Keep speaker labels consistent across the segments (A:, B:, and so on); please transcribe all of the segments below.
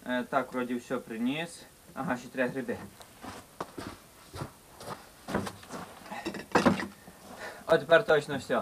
A: Так, вроді все приніс. Ага, ще треба гриби. От тепер точно все.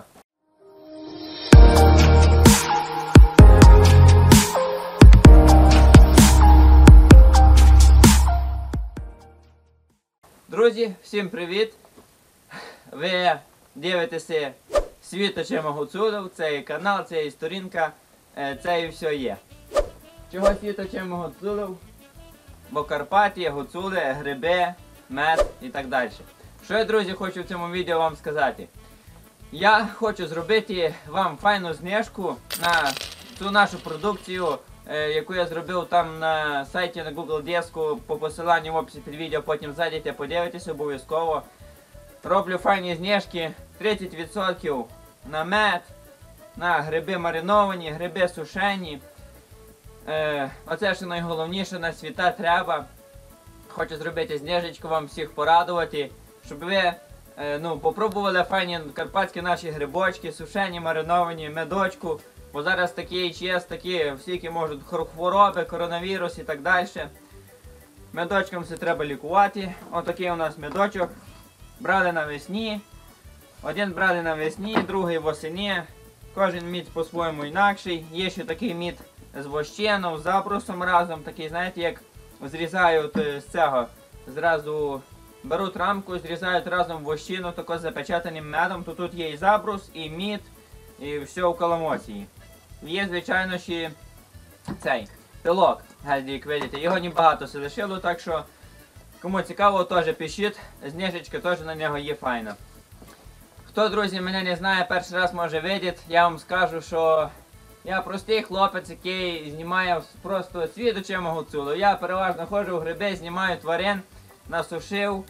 A: Друзі, всім привіт! Ви дивитеся світ очима гуцулів, це є канал, це є сторінка, це і все є. Чого світ очима гуцулів? Бо Карпаті, гуцули, гриби, мед і так далі. Що я, друзі, хочу в цьому відео вам сказати? Я хочу зробити вам файну знижку на цю нашу продукцію, яку я зробив там на сайті на Google Диску по посиланню в описі під відео, потім зайдете, подивитесь обов'язково. Роблю файні знижки, 30% на мед, на гриби мариновані, гриби сушені. Оце що найголовніше на свята треба. Хочу зробити знижечку, вам всіх порадувати, щоб ви попробували файні карпатські наші грибочки, сушені, мариновані, медочку. Бо зараз такий час, такі всякі можуть хвороби, коронавірус і так далі. Медочком все треба лікувати. Отакий у нас медочок. Брали навесні. Один брали навесні, другий восені. Кожен мід по-своєму інакший. Є ще такий мід з вощеном, з забрусом разом. Такий, знаєте, як зрізають з цього. Зразу беруть рамку, зрізають разом вощину, тако з запечатаним медом. То тут є і забрус, і мід, і все у каламоції. Є, звичайно, ще цей пилок, як видите. Його небагато се лишило, так що кому цікаво, теж пишіть. Знижечка теж на нього є файна. Хто, друзі, мене не знає, перший раз може видіти, я вам скажу, що я простий хлопець, який знімає просто світ очима гуцулів. Я переважно ходжу в гриби, знімаю тварин, насушив.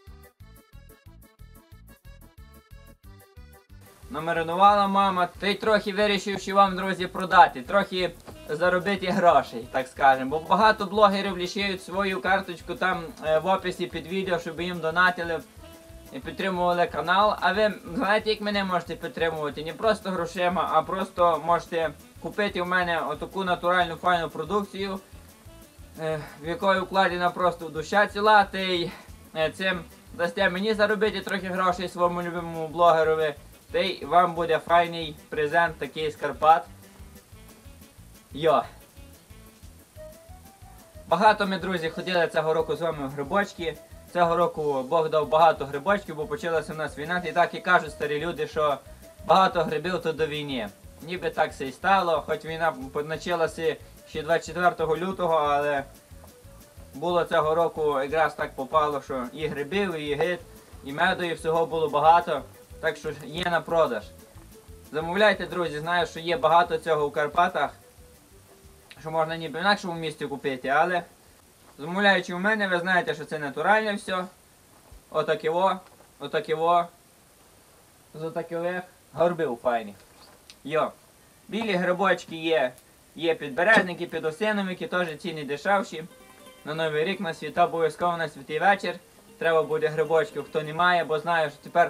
A: Намаринувала мама, та й трохи вирішив, що вам, друзі, продати, трохи заробити грошей, так скажемо. Бо багато блогерів лишають свою карточку там в описі під відео, щоб їм донатили і підтримували канал. А ви знаєте, як мене можете підтримувати? Не просто грошима, а просто можете купити у мене отаку натуральну файну продукцію, в якої вкладена просто душа ціла, та й цим дасте мені заробити трохи грошей своєму любимому блогерові. Та й вам буде файний презент такий з Карпат. Йо! Багато ми, друзі, ходили цього року з вами в грибочки. Цього року Бог дав багато грибочків, бо почалася в нас війна. І так і кажуть старі люди, що багато грибів то до війни. Ніби так все і стало, хоч війна почалася ще 24 лютого, але було цього року якраз так попало, що і грибів, і ягід, і меду, і всього було багато. Так що є на продаж. Замовляйте, друзі, знаю, що є багато цього у Карпатах, що можна ніби в інакшому місці купити, але замовляючи у мене, ви знаєте, що це натуральне все. Отаківо, отаківо, з отаківих горбів файних. Йо. Білі грибочки є підбережники, підосиновики, теж ціни дешевші. На Новий рік, на свята, обов'язково на святий вечір. Треба буде грибочків, хто не має, бо знаю, що тепер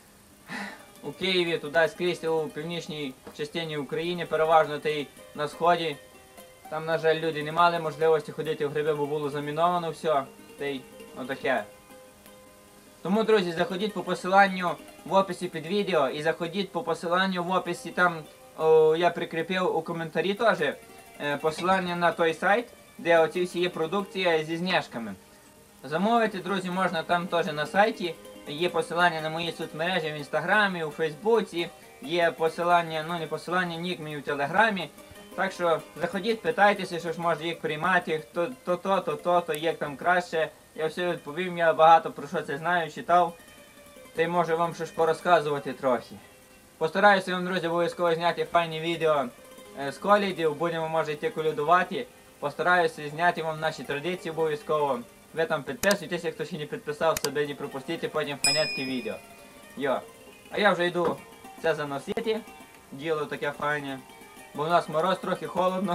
A: у Києві, туди скрізь у північній частині України, переважно та й на сході. Там, на жаль, люди не мали можливості ходити в гриби, бо було заміновано все. Та й отаке. Тому, друзі, заходіть по посиланню в описі під відео і заходіть по посиланню в описі, там я прикріпив у коментарі теж посилання на той сайт, де оці всі є продукція зі знижками. Замовити, друзі, можна там теж на сайті. Є посилання на мої соцмережі в інстаграмі, у фейсбуці, є посилання, не посилання, нік мій у телеграмі. Так що заходіть, питайтеся, що ж може їх приймати, то, як там краще. Я все відповім, я багато про що це знаю, читав, та й можу вам щось порозказувати трохи. Постараюся вам, друзі, обов'язково зняти файні відео з колядів, будемо, може, йти колядувати. Постараюся зняти вам наші традиції обов'язково. Ви там підписуйтесь, хто ще не підписав, себе не пропустите потім файнецьке відео. Йо. А я вже йду це заносити. Діло таке файне. Бо в нас мороз, трохи холодно.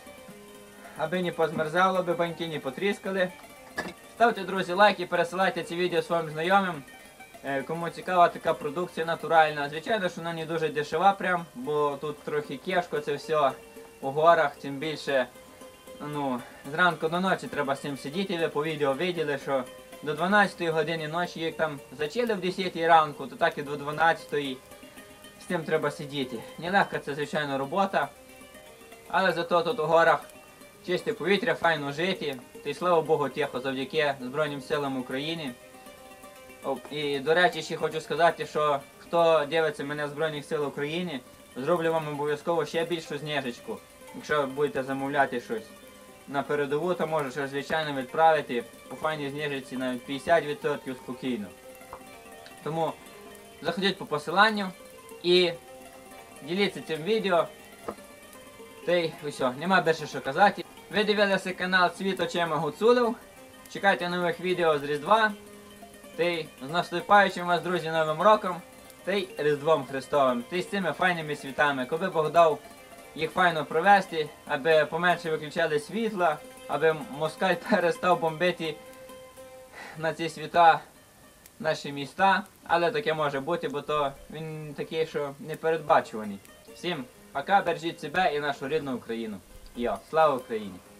A: Аби не позмерзало, аби баньки не потріскали. Ставте, друзі, лайки, пересилайте ці відео своїм знайомим. Кому цікава така продукція натуральна. Звичайно, що вона не дуже дешева прям, бо тут трохи кешко, це все у горах, тим більше ну, зранку до ночі треба з цим сидіти, ви по відео виділи, що до 12 години ночі, як там зачали в 10 ранку, то так і до 12 з тим треба сидіти. Нелегка це, звичайно, робота, але зато тут у горах чисте повітря, файно жити, та й слава Богу тихо, завдяки Збройним силам України. І, до речі, ще хочу сказати, що хто дивиться мене в Збройних сил України, зроблю вам обов'язково ще більшу знижечку. Якщо будете замовляти щось на передову, то можу ще звичайно відправити по файній знижечці навіть 50% спокійно. Тому заходіть по посиланню і діліться цим відео. Та й усе, нема більше що казати. Ви дивилися канал Світ очима Гуцулів. Чекайте нових відео з Різдва. Та й з наступаючим вас, друзі, Новим роком. Та й Різдвом Христовим. Та й з цими файними світами. Коли Бог дав їх файно провести, аби поменше виключали світла, аби москаль перестав бомбити на ці свята наші міста. Але таке може бути, бо то він такий, що непередбачуваний. Всім пока, бережіть себе і нашу рідну Україну. Йо, слава Україні!